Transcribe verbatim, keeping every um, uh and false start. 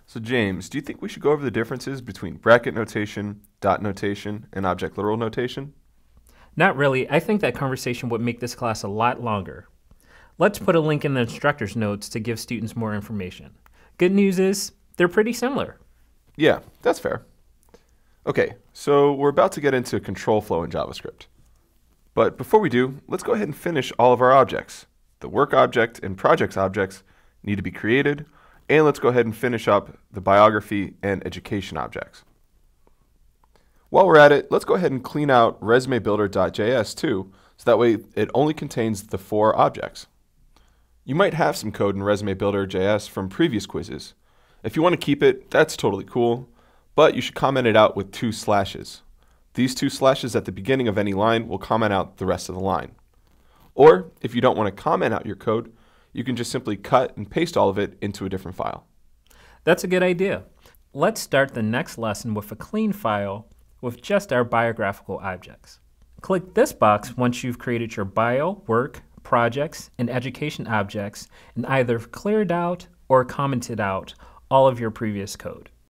So James, do you think we should go over the differences between bracket notation, dot notation, and object literal notation? Not really. I think that conversation would make this class a lot longer. Let's put a link in the instructor's notes to give students more information. Good news is, they're pretty similar. Yeah, that's fair. Okay, so we're about to get into control flow in JavaScript. But before we do, let's go ahead and finish all of our objects. The work object and projects objects need to be created, and let's go ahead and finish up the biography and education objects. While we're at it, let's go ahead and clean out resume builder dot J S too, so that way it only contains the four objects. You might have some code in resume builder dot J S from previous quizzes. If you want to keep it, that's totally cool, but you should comment it out with two slashes. These two slashes at the beginning of any line will comment out the rest of the line. Or, if you don't want to comment out your code, you can just simply cut and paste all of it into a different file. That's a good idea. Let's start the next lesson with a clean file with just our biographical objects. Click this box once you've created your bio, work, projects, and education objects and either cleared out or commented out all of your previous code.